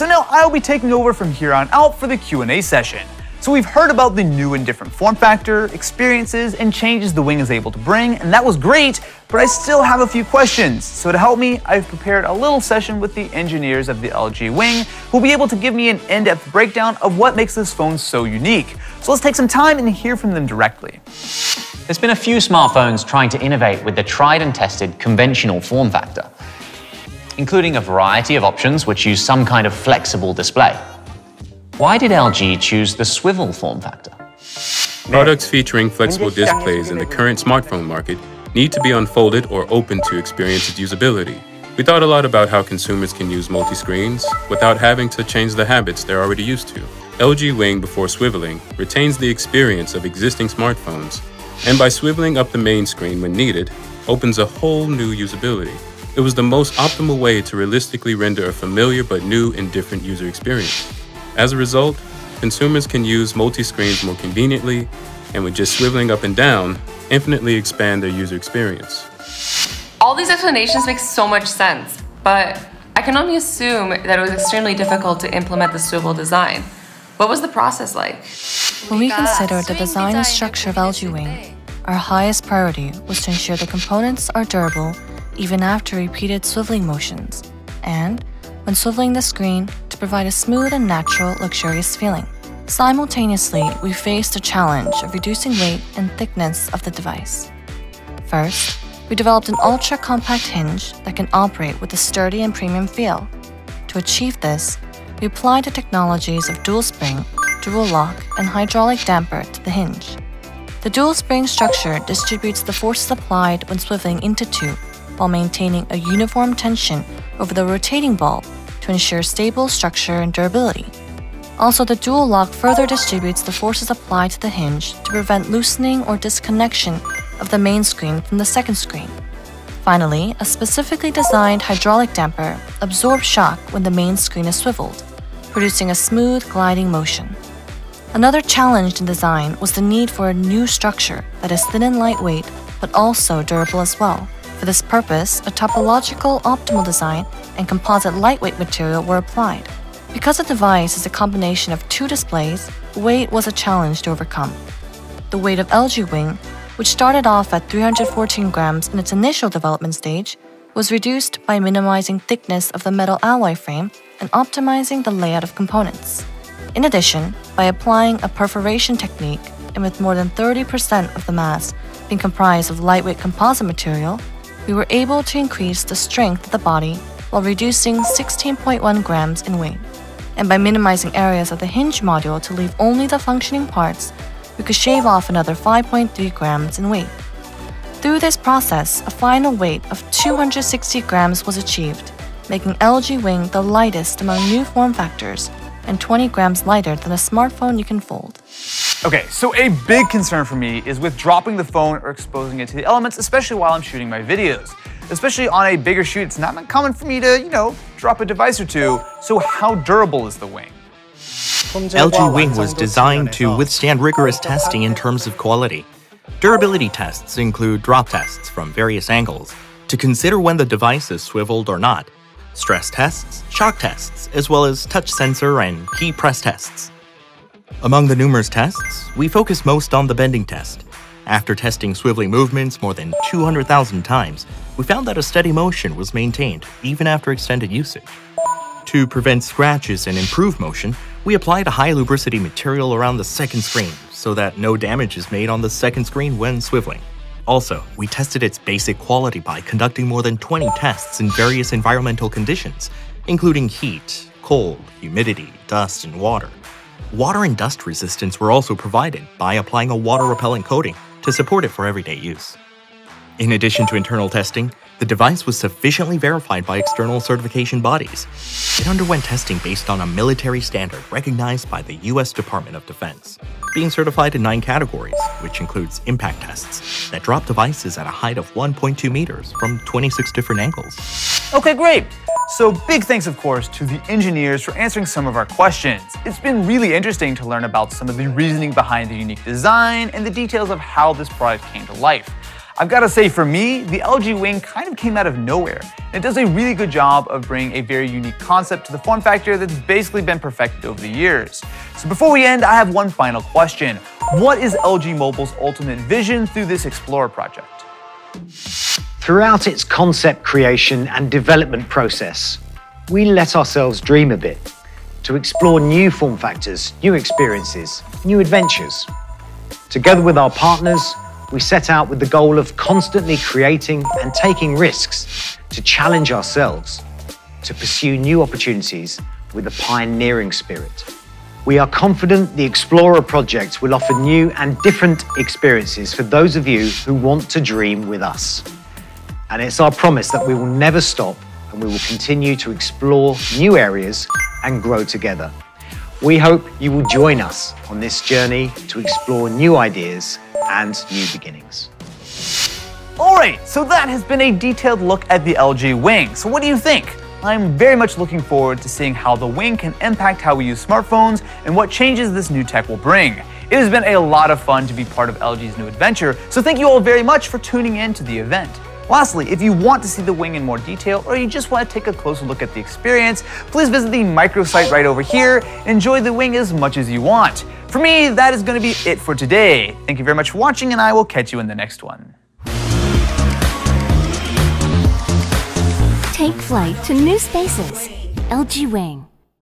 so now I'll be taking over from here on out for the Q&A session. So we've heard about the new and different form factor, experiences, and changes the Wing is able to bring, and that was great, but I still have a few questions. So to help me, I've prepared a little session with the engineers of the LG Wing, who'll be able to give me an in-depth breakdown of what makes this phone so unique. So let's take some time and hear from them directly. There's been a few smartphones trying to innovate with the tried and tested conventional form factor, including a variety of options which use some kind of flexible display. Why did LG choose the swivel form factor? Products featuring flexible displays in the current smartphone market need to be unfolded or open to experience its usability. We thought a lot about how consumers can use multi-screens without having to change the habits they're already used to. LG Wing, before swiveling, retains the experience of existing smartphones, and by swiveling up the main screen when needed, opens a whole new usability. It was the most optimal way to realistically render a familiar but new and different user experience. As a result, consumers can use multi-screens more conveniently, and with just swiveling up and down, infinitely expand their user experience. All these explanations make so much sense, but I can only assume that it was extremely difficult to implement the swivel design. What was the process like? When we consider the design and structure of LG Wing, our highest priority was to ensure the components are durable even after repeated swiveling motions, and when swiveling the screen, to provide a smooth and natural, luxurious feeling. Simultaneously, we faced the challenge of reducing weight and thickness of the device. First, we developed an ultra-compact hinge that can operate with a sturdy and premium feel. To achieve this, we applied the technologies of dual spring, dual lock, and hydraulic damper to the hinge. The dual spring structure distributes the forces applied when swiveling into two, while maintaining a uniform tension over the rotating bulb to ensure stable structure and durability. Also, the dual lock further distributes the forces applied to the hinge to prevent loosening or disconnection of the main screen from the second screen. Finally, a specifically designed hydraulic damper absorbs shock when the main screen is swiveled, producing a smooth gliding motion. Another challenge in design was the need for a new structure that is thin and lightweight, but also durable as well. For this purpose, a topological optimal design and composite lightweight material were applied. Because the device is a combination of two displays, weight was a challenge to overcome. The weight of LG Wing, which started off at 314 grams in its initial development stage, was reduced by minimizing thickness of the metal alloy frame and optimizing the layout of components. In addition, by applying a perforation technique and with more than 30% of the mass being comprised of lightweight composite material, we were able to increase the strength of the body while reducing 16.1 grams in weight. And by minimizing areas of the hinge module to leave only the functioning parts, we could shave off another 5.3 grams in weight. Through this process, a final weight of 260 grams was achieved, making LG Wing the lightest among new form factors and 20 grams lighter than a smartphone you can fold. Okay, so a big concern for me is with dropping the phone or exposing it to the elements, especially while I'm shooting my videos. Especially on a bigger shoot, it's not uncommon for me to, drop a device or two. So how durable is the Wing? LG Wing was designed to withstand rigorous testing in terms of quality. Durability tests include drop tests from various angles to consider when the device is swiveled or not, stress tests, shock tests, as well as touch sensor and key press tests. Among the numerous tests, we focus most on the bending test. After testing swiveling movements more than 200,000 times, we found that a steady motion was maintained even after extended usage. To prevent scratches and improve motion, we applied a high lubricity material around the second screen so that no damage is made on the second screen when swiveling. Also, we tested its basic quality by conducting more than 20 tests in various environmental conditions, including heat, cold, humidity, dust, and water. Water and dust resistance were also provided by applying a water-repellent coating to support it for everyday use. In addition to internal testing, the device was sufficiently verified by external certification bodies. It underwent testing based on a military standard recognized by the U.S. Department of Defense, being certified in 9 categories, which includes impact tests that drop devices at a height of 1.2 meters from 26 different angles. Okay, great! So big thanks, of course, to the engineers for answering some of our questions. It's been really interesting to learn about some of the reasoning behind the unique design and the details of how this product came to life. I've got to say, for me, the LG Wing kind of came out of nowhere. And it does a really good job of bringing a very unique concept to the form factor that's basically been perfected over the years. So before we end, I have one final question. What is LG Mobile's ultimate vision through this Explorer project? Throughout its concept creation and development process, we let ourselves dream a bit to explore new form factors, new experiences, new adventures. Together with our partners, we set out with the goal of constantly creating and taking risks to challenge ourselves, to pursue new opportunities with a pioneering spirit. We are confident the Explorer project will offer new and different experiences for those of you who want to dream with us. And it's our promise that we will never stop and we will continue to explore new areas and grow together. We hope you will join us on this journey to explore new ideas and new beginnings. Alright, so that has been a detailed look at the LG Wing. So what do you think? I'm very much looking forward to seeing how the Wing can impact how we use smartphones and what changes this new tech will bring. It has been a lot of fun to be part of LG's new adventure, so thank you all very much for tuning in to the event. Lastly, if you want to see the Wing in more detail or you just want to take a closer look at the experience, please visit the microsite right over here and enjoy the Wing as much as you want. For me, that is going to be it for today. Thank you very much for watching, and I will catch you in the next one. Take flight to new spaces. LG Wing.